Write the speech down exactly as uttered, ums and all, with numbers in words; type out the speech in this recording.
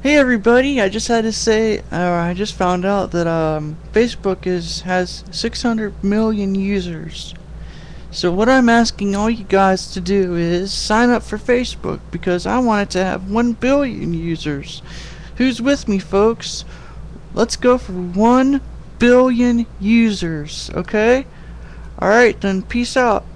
Hey everybody, I just had to say, uh, I just found out that um, Facebook is has six hundred million users. So what I'm asking all you guys to do is sign up for Facebook because I want it to have one billion users. Who's with me, folks? Let's go for one billion users, okay? Alright then, peace out.